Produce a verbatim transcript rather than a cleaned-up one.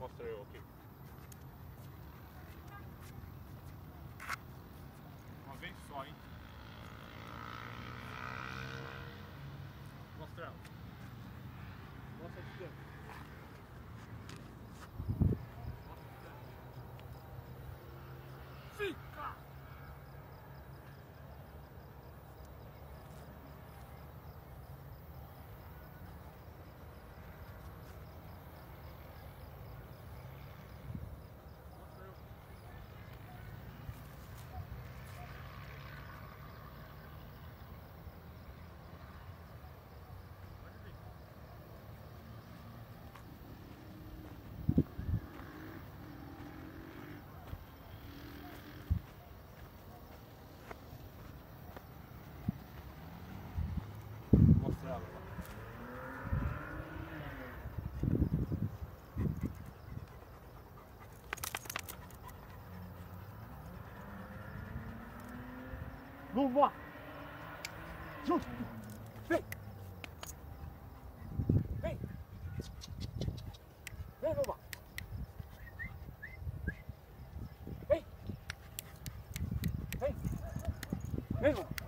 Mostra eu aqui. Uma vez só, hein? Mostra ela. Mostra aqui dentro. Fica! Mostra ela. Vamos lá! Junto! Vem! Vem! Vem, vamos lá! Vem! Vem! Vem, vamos!